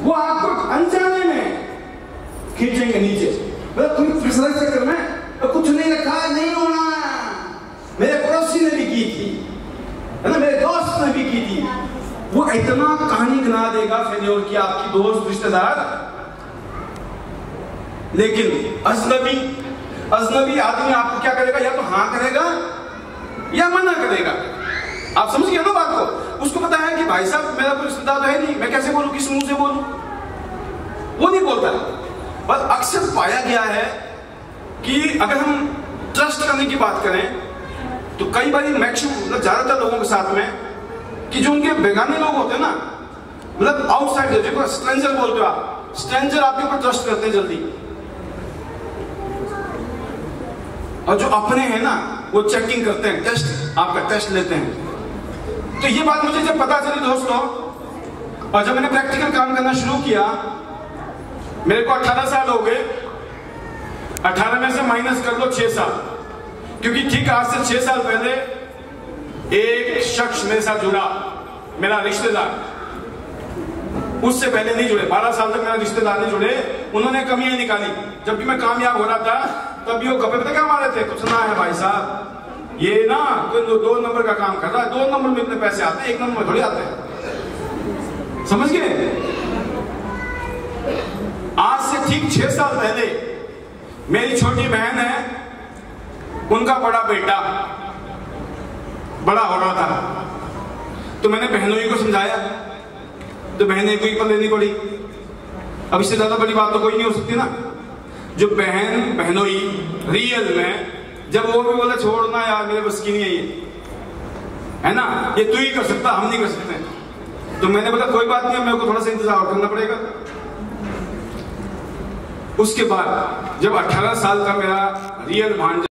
वो आपको अनजाने में खींचेंगे नीचे। मतलब तुम फिसल चक्कर में तो कुछ नहीं रखा, नहीं होना। मेरे पड़ोसी ने भी की थी, है ना, मेरे दोस्त ने भी की थी। वो इतना कहानी गिना देगा फेल्योर की, आपकी दोस्त रिश्तेदार। लेकिन अजनबी आदमी आपको क्या करेगा, या तो हाँ करेगा या मना करेगा। आप समझ गए ना बात को। उसको पता है कि भाई साहब मेरा कोई रिश्तेदार तो है नहीं, मैं कैसे बोलूं, किस मुंह से बोलूं, वो नहीं बोलता। पर अक्सर पाया गया है कि अगर हम ट्रस्ट करने की बात करें तो कई बार मैक्सिमम, मतलब ज्यादातर लोगों के साथ में, कि जो उनके बेगाने लोग होते हैं ना, मतलब आउटसाइडर, देखो स्ट्रेंजर बोलते हो आप, स्ट्रेंजर आपके ऊपर ट्रस्ट करते हैं जल्दी, और जो अपने हैं ना वो चेकिंग करते हैं, टेस्ट, आपका टेस्ट लेते हैं। तो ये बात मुझे जब पता चली दोस्तों, और जब मैंने प्रैक्टिकल काम करना शुरू किया, मेरे को 18 साल हो गए। 18 में से माइनस कर लो 6 साल, क्योंकि ठीक आज से 6 साल पहले एक शख्स मेरे साथ जुड़ा, मेरा रिश्तेदार। उससे पहले नहीं जुड़े, 12 साल तक मेरा रिश्तेदार नहीं जुड़े। उन्होंने कमियां निकाली, जबकि मैं कामयाब हो रहा था, तब भी वो गप्पे पे क्या मारे थे, कुछ ना है भाई साहब, ये ना कोई 2 नंबर का काम कर रहा है, 2 नंबर में इतने पैसे आते हैं, 1 नंबर में थोड़ी आते हैं। समझ गए। आज से ठीक 6 साल पहले मेरी छोटी बहन है, उनका बड़ा बेटा बड़ा हो रहा था, तो मैंने बहनोई को समझाया, तो बहनें को ही पर लेनी पड़ी। अब इससे ज्यादा बड़ी बात तो कोई नहीं हो सकती ना। जो बहनोई रियल में, जब वो भी बोला छोड़ना यार मेरे बस की नहीं है ये, है ना, ये तू ही कर सकता, हम नहीं कर सकते। तो मैंने बोला कोई बात नहीं, मेरे को थोड़ा सा इंतजार करना पड़ेगा। उसके बाद जब 18 साल का मेरा रियल भांजा